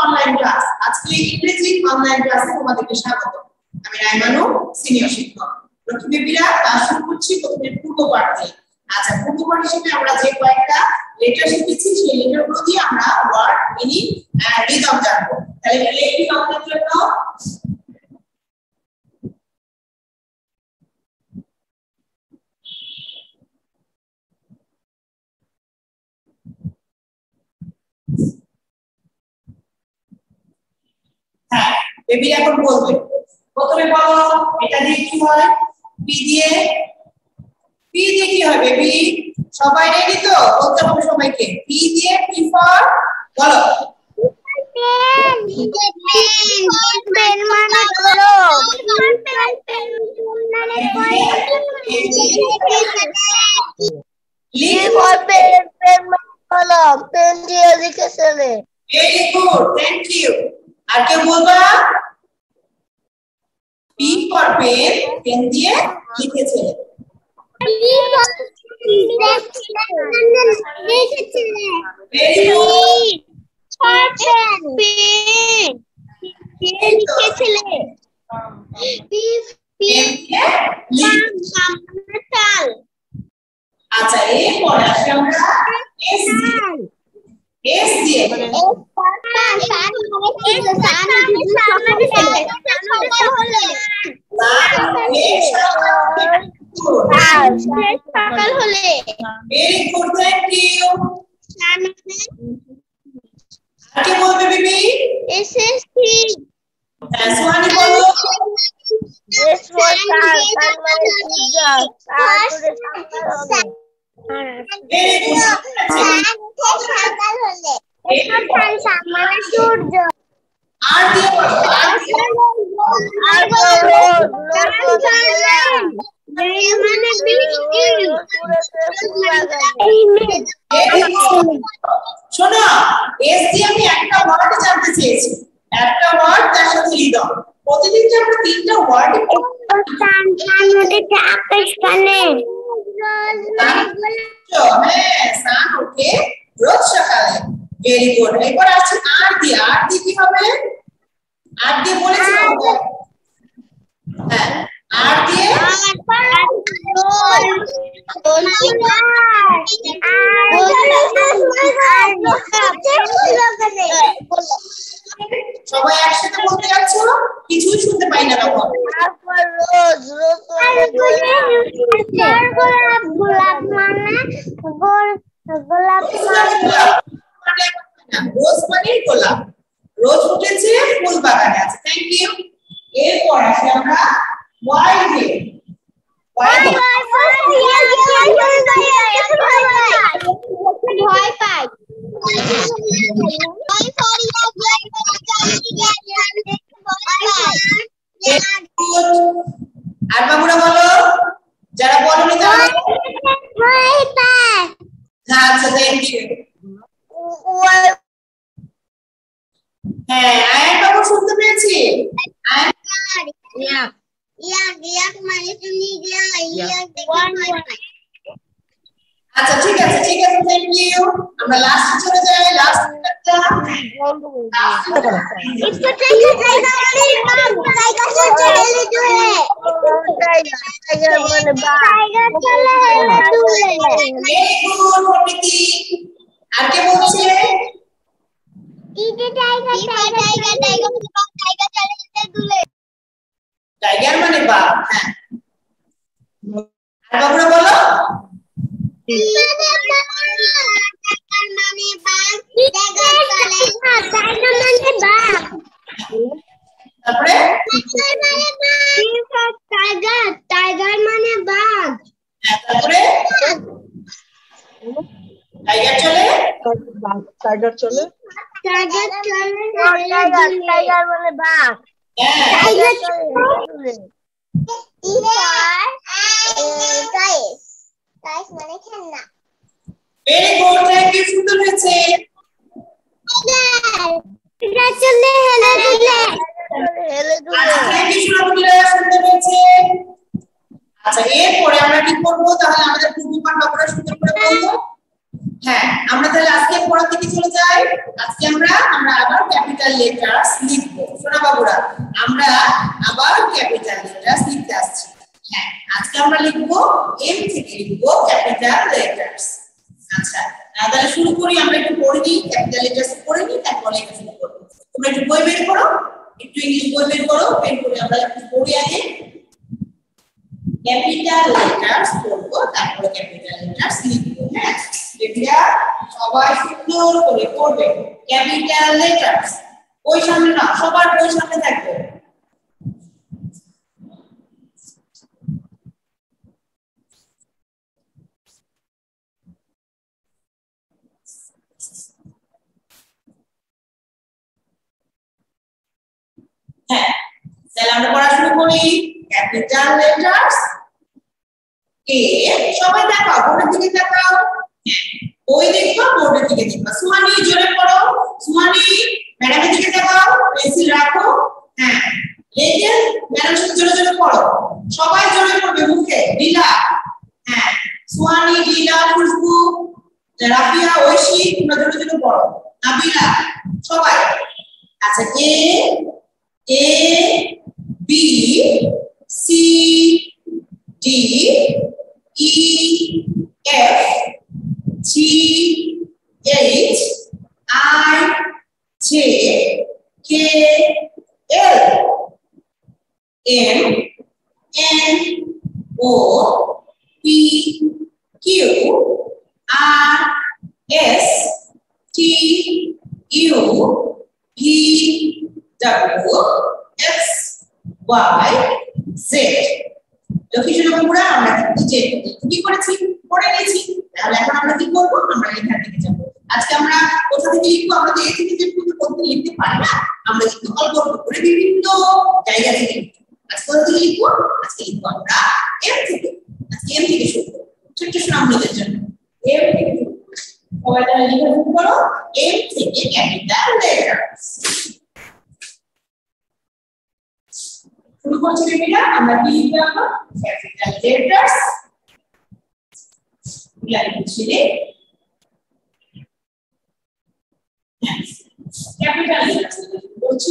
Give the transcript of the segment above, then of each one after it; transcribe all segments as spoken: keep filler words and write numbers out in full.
Online class. আজকে ইংরেজি online ক্লাসে তোমাদেরকে স্বাগত। আমি রাইমানু, সিনিয়র শিক্ষক। প্রথমে বিরাট ক্লাস শুরু করছি প্রথমে পূর্ব পাঠ দিয়ে। আচ্ছা, পূর্ব পাঠ হিসেবে আমরা যে কয়েকটা লেটার শিখেছি সেই লেটারগুলো দিয়ে আমরা ওয়ার্ড, মিনিং এন্ড রিদম জানবো। তাহলে লেখি আমাদের জন্য হ্যাঁ, বেবি এখন বলবে। প্রথমে বলো এটা দিয়ে কি হয়? পি দিয়ে পি দিয়ে কি হয় বেবি? সবাই রেডি তো? বলতে হবে সবাইকে। পি দিয়ে পি ফর বলো। পেন পেন মানে বলো। পেন মানে লিখ ফর পেন পেন মানে বলো। পেন দিয়ে লিখেছে। Very good, thank you. আর কেউ বলবা? পি ফর পেন, পেন দিয়ে লিখেছে। Very good. আচ্ছা, এরপর আসি আমরা এস দিয়ে। এস দিয়ে সকাল হলে ভেরি গুড, থ্যাংক ইউ। আর কে বলবে বেবি? এসএসসি সুহানি বলো। এস ফর সান, সান মানে সূর্য। তারপরে সকাল হবে। Very good. সকাল হলে এস ফর সান, সান মানে সূর্য। আর দিয়ে বলো। আর দিয়ে আর রোদ, রোদ মানে বৃষ্টি। শোনো, এস দিয়ে আমি একটা ওয়ার্ড জানতে চেয়েছি। একটা ওয়ার্ড তার সাথে রিদম। প্রতিদিন যে আমরা তিনটা ওয়ার্ড সান সান মানে আকাশ কানে। হ্যাঁ, সান ওঠে রোজ সকালে। Very good. এবার আসছে আর দিয়ে। আর দিয়ে কি হবে? আর দিয়ে বলেছি হ্যাঁ, আর দিয়ে সবাই একসাথে বলতে যাচ্ছ, কিছুই শুনতে পাই না তখন। রোজ রোজ গোলাপ, গোলাপ মানে গোলাপ মানে রোজ মানে গোলাপ। রোজ ফুটেছে ফুল বাগানে আছে। Thank you. এরপর আসি আমরা ওয়াই দিয়ে। ওয়াই ভয় পাই। আর বাবুরা বলো, যারা বলনি তারা। আচ্ছা, থ্যাংক ইউ। হ্যাঁ, আয়ান বাবু শুনতে পেয়েছি। আচ্ছা, ঠিক আছে ঠিক আছে, থ্যাংক ইউ। আমরা লাস্ট চলে যাই। লাস্ট আর কে বলছে? টাইগার মানে বাঘ। হ্যাঁ, আর বাবুরা বলো। তারপরে টাইগার, টাইগার মানে বাঘ। হ্যাঁ, তারপরে টাইগার চলে। টাইগার চলে টাইগার চলে। টাইগার, টাইগার মানে বাঘ। হ্যাঁ, টাইগার চলে। গাইস, গাইস মানে খেলনা। Very good, thank you. সুন্দর হয়েছে। টাইগার চলে হেলে দুলে। হেলে দুলে। আচ্ছা, থ্যাংক ইউ সুন্দর সুন্দর হয়েছে। আচ্ছা, এরপরে আমরা কি করব? তাহলে আমাদের পূর্ব পাঠ বাবুরা সুন্দর করে বলবো। হ্যাঁ আমরা তাহলে আজকে পড়ার দিকে চলে যাই। আজকে আমরা আমরা আবার ক্যাপিটাল লেটার্স লিখবো শোনা বাবুরা, আমরা আবার ক্যাপিটাল লেটার্স লিখতে আসছি। হ্যাঁ আজকে আমরা লিখবো এম থেকে লিখবো ক্যাপিটাল লেটার্স। আচ্ছা তাহলে শুরু করি, আমরা একটু পড়ে নিই ক্যাপিটাল লেটার্স পড়ে নিই, তারপর লেখা শুরু করবো। তোমরা একটু বই বের করো, একটু ইংলিশ বই বের করো, বের করে আমরা একটু পড়ি আগে। ক্যাপিটাল লেটার্স পড়বো, তারপরে ক্যাপিটাল লেটার্স লিখবো। হ্যাঁ এটা সবাই সুন্দর করে পড়বে। ক্যাপিটাল লেটার্স ওই সামনে না, সবার বই সামনে থাকবে। হ্যাঁ তাহলে আমরা পড়া শুরু করি। ক্যাপিটাল লেটার্স এ, সবাই দেখাও, বোর্ডের দিকে দেখাও। বই দেখবা, বোর্ডের দিকে দেখবা। সুহানি জোরে পড়ো, সুহানি ম্যাডামের দিকে দেখাও, পেন্সিল রাখো। হ্যাঁ লেখে ম্যাডামের সাথে জোরে জোরে পড়ো, সবাই জোরে পড়বে মুখে। লীলা, হ্যাঁ সুহানি, লীলা, খুশবু, রাফিয়া, ঐশী তোমরা জোরে জোরে পড়ো। নাবিলা সবাই। আচ্ছা A A B C D E F G H I J K L M N O P Q R S T U V W X Y Z। লক্ষ্মী পুরা আমরা নিচে কি করেছি পড়ে নিয়েছি। তাহলে এখন আমরা কি করব, আমরা লেখার দিকে যাব। আজকে আমরা কোথা থেকে লিখবো, আমরা তো এ থেকে যে কোথাও লিখতে পারি না, আমরা কিন্তু অল্প অল্প করে বিভিন্ন জায়গা থেকে লিখবো। আজকে কোথা থেকে লিখবো, আজকে লিখবো আমরা এম থেকে। আজকে এম থেকে শুরু করব ছোট্ট সুনামদের জন্য। এম থেকে সবাই তাহলে লিখে শুরু করো। এম থেকে ক্যাপিটাল লেটার্স শুরু করছি বেবিরা। আমরা কি লিখবো, ক্যাপিটাল লেটার্স ছিলে ক্যাপিটাল লেটার্স বলছি।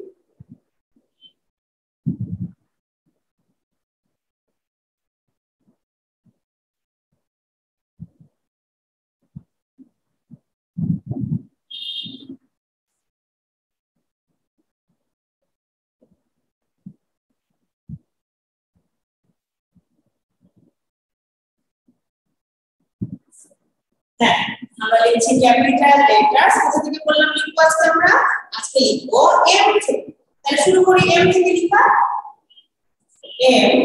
হ্যাঁ আমরা লিখছি ক্যাপিটাল লেটার্স। কোথা থেকে বললাম লিখবো আজকে আমরা, আজকে লিখবো এম থেকে। তাহলে শুরু করি এম থেকে লিখা। এম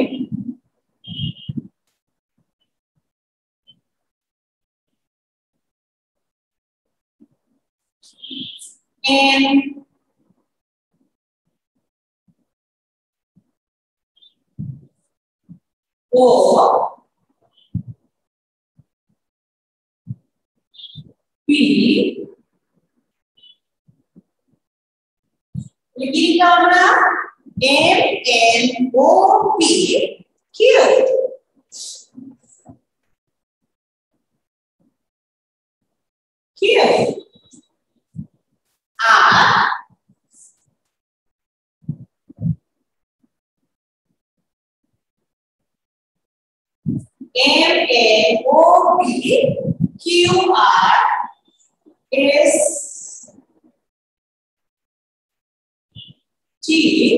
এন ও পি লিখি আমরা M N O P Q Q R M N O P Q R S T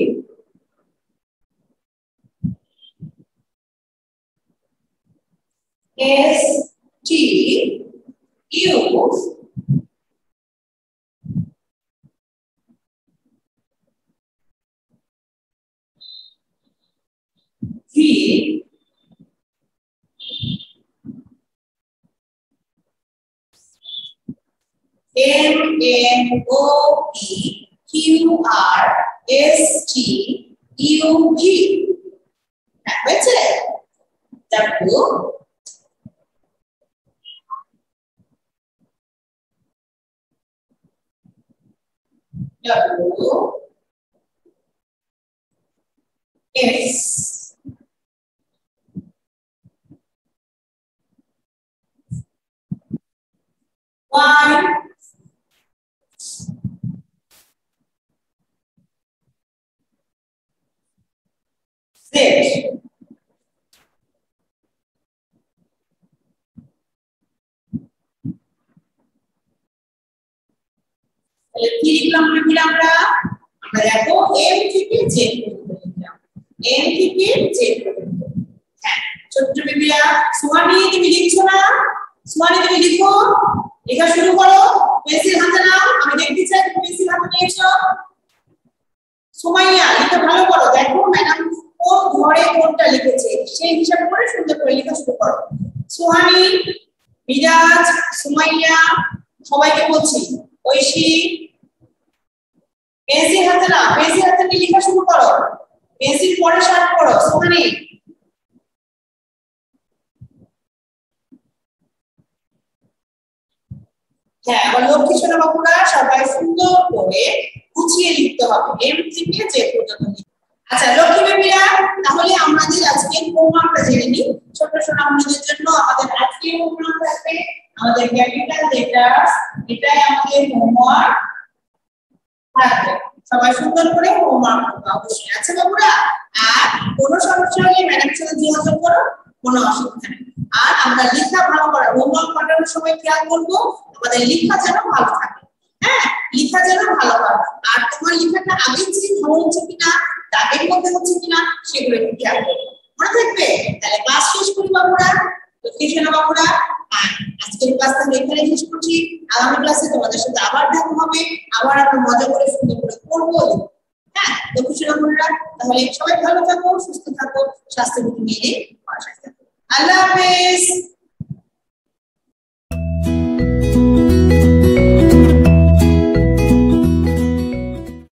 S T U V M N O P Q R S T U V হয়েছে। W W S Y Z তাহলে কি লিখলাম আমরা আমরা দেখো M থেকে Z পর্যন্ত লিখলাম M থেকে Z পর্যন্ত হ্যাঁ ছোট্ট বেবিরা সুহানি তুমি লিখছো না সুহানি তুমি লিখো লেখা শুরু করো পেন্সিল হাতে নাও আমি দেখতে চাই তুমি পেন্সিল হাতে নিয়েছো সুমাইয়া লিখে ভালো করো দেখো ম্যাডাম কোন ঘরে কোনটা লিখেছে সেই হিসাব করে সুন্দর করে লেখা শুরু করো সুহানি মিরাজ সুমাইয়া সবাইকে বলছি ঐশী পেন্সিল হাতে নাও পেন্সিল হাতে নিয়ে লেখা শুরু করো পেন্সিল পরে শার্প করো সুহানি হ্যাঁ আবার লক্ষ্মী সোনা বাবুরা সবাই সুন্দর করে গুছিয়ে লিখতে হবে এম থেকে জে পর্যন্ত আচ্ছা লক্ষ্মী বেবিরা তাহলে আমাদের আজকে হোমওয়ার্কটা জেনে নিই ছোট সোনা আমাদের জন্য আমাদের আজকে হোমওয়ার্ক থাকবে আমাদের ক্যাপিটাল লেটারস এটাই আমাদের হোমওয়ার্ক থাকবে সবাই সুন্দর করে হোমওয়ার্ক করবে অবশ্যই আচ্ছা বাবুরা আর কোনো সমস্যা হলে ম্যাডামের সাথে যোগাযোগ করো কোনো অসুবিধা নেই আর আমরা লেখা ভালো করা হোমওয়ার্ক পাঠানোর সময় খেয়াল করবো আমাদের লেখা যেন ভালো থাকে হ্যাঁ লেখা যেন ভালো হয় আর তোমার লেখাটা আগের চেয়ে ভালো হচ্ছে কিনা দাগের মধ্যে হচ্ছে কিনা সেগুলো একটু খেয়াল করবে মনে থাকবে তাহলে ক্লাস শেষ করি বাবুরা লক্ষ্মী সোনা বাবুরা আর আজকের ক্লাসটা এখানে শেষ করছি আগামী ক্লাসে তোমাদের সাথে আবার দেখা হবে আবার আমরা মজা করে সুন্দর করে পড়বো হ্যাঁ লক্ষ্মী সোনা বাবুরা তাহলে সবাই ভালো থাকো সুস্থ থাকো স্বাস্থ্য বিধি মেনে বাসায় থাকো আল্লাহ হাফেজ।